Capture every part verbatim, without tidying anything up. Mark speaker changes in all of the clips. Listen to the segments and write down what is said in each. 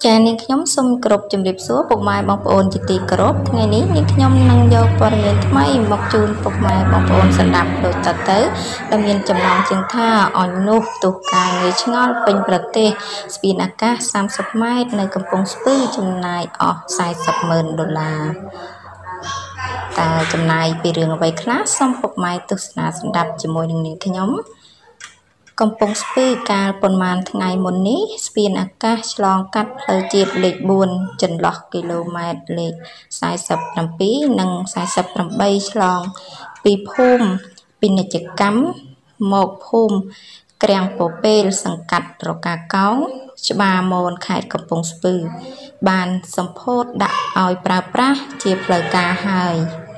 Speaker 1: ចា៎នាងខ្ញុំសូមគោរពជំរាបសួរពុកម៉ែបងប្អូនជាទីគោរពថ្ងៃនេះនាងខ្ញុំនឹងយកព័ត៌មានថ្មីមកជូនពុកម៉ែបងប្អូនសម្រាប់ដូចតទៅដែលមានចំណងជើងថាអញនោះទុះការងារឆ្ងល់ពេញប្រទេសស្ពានអាកាសសាមសិបម៉ែត្រនៅកំពង់ស្ពឺចំណាយអស់សែសិបម៉ឺនដុល្លារតើចំណាយពីរឿងអ្វីខ្លះសូមពុកម៉ែទស្សនាស្ដាប់ជាមួយនឹងនាងខ្ញុំកំពង់ស្ពឺកាលប៉ុន្មានថ្ងៃមុននេះស្ពានអាកាសឆ្លងកាត់ផ្លូវជាតិលេខបួនចន្លោះគីឡូម៉ែត្រលេខសែសិប៧និងសែសិប៨ឆ្លងពីភូមិពាណិជ្ជកម្មមកភូមិក្រាំងពពេលសង្កាត់រកាកោងច្បារមនខេត្តកំពង់ស្ពឺបានសម្ពោធដាក់ឲ្យប្រើប្រាស់ជាផ្លូវការហើយ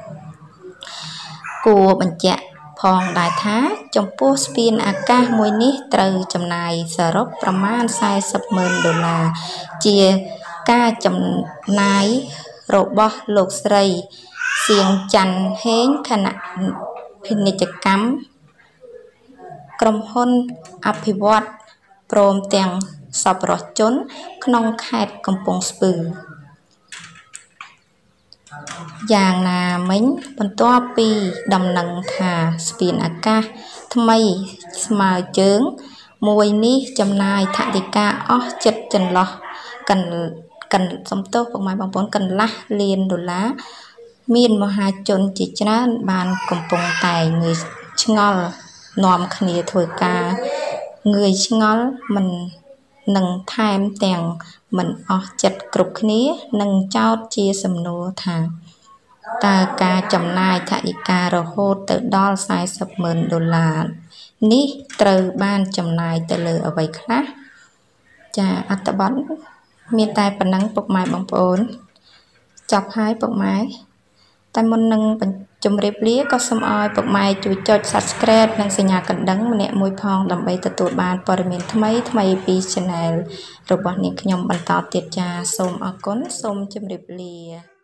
Speaker 1: គួរបញ្ជាក់ផងដែរថាចំពោះស្ពានអាកាសមួយនេះត្រូវចំណាយសរុបប្រមាណសែសិបម៉ឺនដុល្លារជាការចំណាយរបស់លោកស្រីសៀងច័ន្ទហេងគណៈពាណិជ្ជកម្មក្រុមហ៊ុនអភិវឌ្ឍព្រមទាំងសប្បុរសជនក្នុងខេត្តកំពង់ស្ពឺយ៉ាងណាមិញបន្ទាប់ពីដំណឹងថាស្ពានអាកាសថ្មីស្មើជើងមួយនេះចំណាយថវិកាអស់ចិត្តចន្លោះកន្កន្សំទោសពុកម៉ែបងប្អូនកន្លះលានដុល្លារមានមហាជនជាច្រើនបានកំពុងតែងើយឆ្ងល់នាំគ្នាធ្វើការងើយឆ្ងល់មិននឹងថែមទាំងមិនអស់ចិត្តគ្រប់គ្នានឹងចោទជាសំណួរថាតើការចំណាយថវិការហូតទៅដល់សែសិបម៉ឺនដុល្លារនេះត្រូវបានចំណាយទៅលើអ្វីខ្លះចាអត្ថបទមានតែប៉ុណ្ណឹងពុកម៉ែបងប្អូនចប់ហើយពុកម៉ែតែមុននឹងជម្រាបលាក៏សូមឲ្យពុកម៉ែជួយចុច Subscribe និងសញ្ញាកណ្ដឹងម្នាក់មួយផងដើម្បីទទួលបានព័ត៌មានថ្មីថ្មីពី Channel របស់នាងខ្ញុំបន្តទៀតចាសូមអរគុណសូមជម្រាបលា